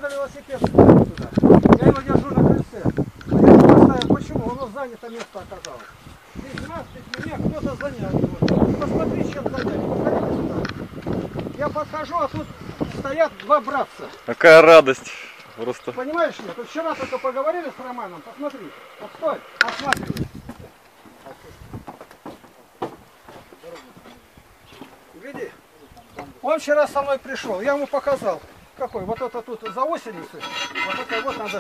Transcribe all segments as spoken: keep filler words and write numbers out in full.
надо велосипед ставить туда. Я его держу на крыльце. А я его поставил. Почему? Оно занято место оказалось. Здесь нас, здесь меня, кто-то занял его. Посмотри, чем заняли. Посмотри сюда. Я подхожу, а тут стоят два братца. Какая радость. Просто. Понимаешь, нет? Вот вчера только поговорили с Романом. Посмотри. Вот стой, осматривай. Гляди. Он вчера со мной пришел. Я ему показал. Какой? Вот это тут за гусеницу. Вот это вот надо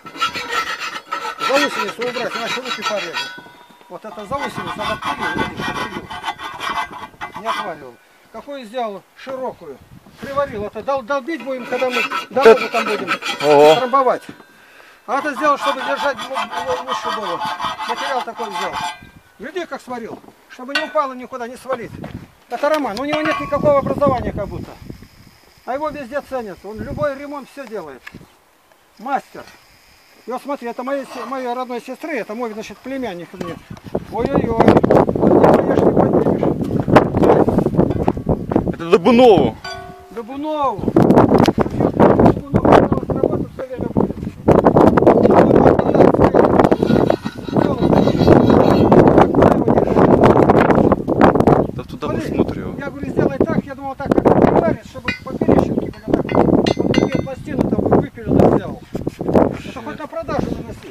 за гусеницу убрать, иначе руки порежут. Вот это за гусеницу надо отпилил, видишь, отпилил. Не отваливал. Какую сделал? Широкую. Приварил. Это дол долбить будем, когда мы дорогу там будем трамбовать. А это сделал, чтобы держать выше было. Материал такой взял. Гляди, как сварил. Чтобы не упало никуда, не свалить. Это Роман. У него нет никакого образования как будто. А его везде ценят. Он любой ремонт все делает. Мастер. И вот смотри, это моей, моей родной сестры, это мой, значит, племянник мне. Ой-ой-ой. Это Добунову. Добунову. Добунову работа все время будет. Да туда посмотрю. Я говорю, сделай так, я думал так, как приварит, чтобы поперечинки были так. Он такие пластины там выпилил и сделал. Это хоть на продажу наноси.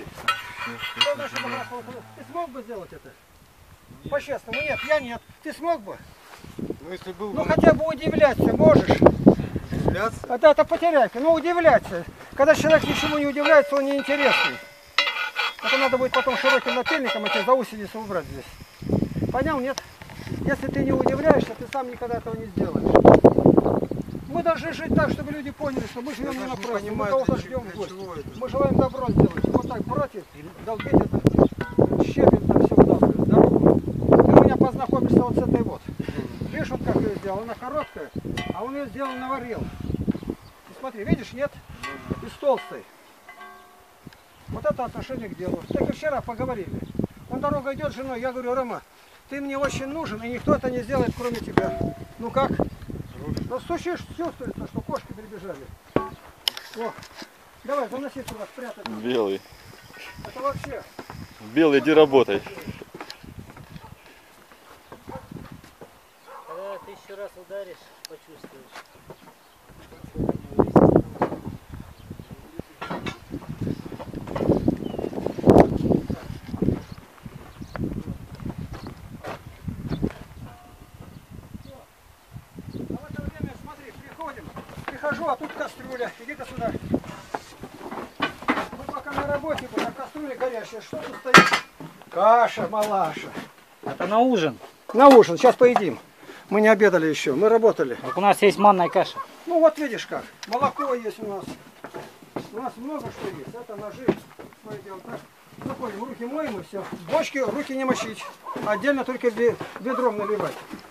Ты смог бы сделать это? По-честному, нет, я нет. Ты смог бы? Ну, если был Ну хотя бы удивляться можешь. Удивляться? Это, это потеряйка, ну удивляться. Когда человек ничему не удивляется, он неинтересный. Это надо будет потом широким напильником эти заусеницы убрать здесь. Понял, нет? Если ты не удивляешься, ты сам никогда этого не сделаешь. Мы должны жить так, чтобы люди поняли, что мы живем не напротив, не мы кого-то ждем в гости. Мы желаем добро сделать. Вот так против, долбить это, щебень там все вдавливает, дорогу. Ты у меня познакомишься вот с этой вот. Видишь, вот как ее сделал, она короткая, а он ее сделал, наварил. И смотри, видишь, нет? Из толстой. Вот это отношение к делу. Так и вчера поговорили. Он дорога идет с женой, я говорю, Рома, ты мне очень нужен, и никто это не сделает, кроме тебя. Ну как? Ну стучишь, чувствуется, что кошки прибежали. О, давай, заноси сюда, спрятать. Белый. Это вообще. Белый, иди работай. Когда ты еще раз ударишь, почувствуешь. Прихожу, а тут кастрюля. Иди-ка сюда. Мы пока на работе будем, а кастрюля горящая. Что тут стоит? Каша, малаша. Это на ужин. На ужин, сейчас поедим. Мы не обедали еще, мы работали. Так у нас есть манная каша. Ну вот видишь как. Молоко есть у нас. У нас много что есть. Это ножи. Мы делаем так. Заходим, руки моем и все. Бочки руки не мочить. Отдельно только ведром наливать.